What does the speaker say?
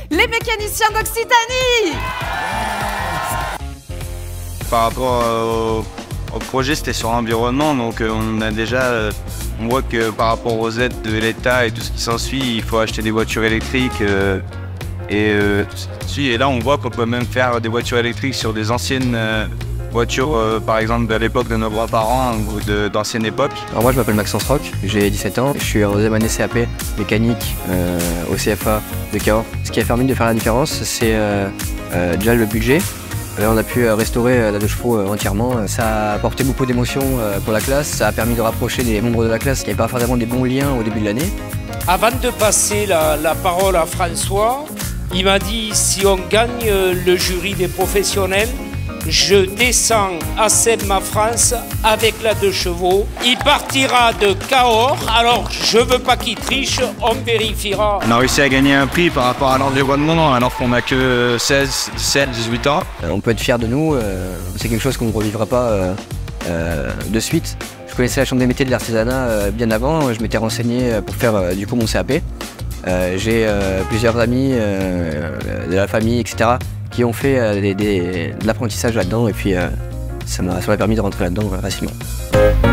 les mécaniciens d'Occitanie. Par rapport au projet, c'était sur l'environnement, donc on voit que par rapport aux aides de l'État et tout ce qui s'ensuit, il faut acheter des voitures électriques et là on voit qu'on peut même faire des voitures électriques sur des anciennes voitures, par exemple de l'époque de nos grands-parents ou d'ancienne époque. Alors moi je m'appelle Maxence Roch, j'ai 17 ans, je suis en deuxième année CAP mécanique au CFA de Cahors. Ce qui a permis de faire la différence, c'est déjà le budget. On a pu restaurer la 2 chevaux entièrement. Ça a apporté beaucoup d'émotions pour la classe, ça a permis de rapprocher les membres de la classe qui n'avaient pas forcément des bons liens au début de l'année. Avant de passer la parole à François, il m'a dit si on gagne le jury des professionnels, je descends à Sèvres-ma-France avec la 2 chevaux. Il partira de Cahors, alors je veux pas qu'il triche, on vérifiera. On a réussi à gagner un prix par rapport à l'environnement alors qu'on n'a que 16, 17, 18 ans. On peut être fiers de nous, c'est quelque chose qu'on ne revivra pas de suite. Je connaissais la chambre des métiers de l'artisanat bien avant, je m'étais renseigné pour faire du coup mon CAP. J'ai plusieurs amis de la famille, etc. qui ont fait de l'apprentissage là-dedans et puis ça m'a permis de rentrer là-dedans facilement.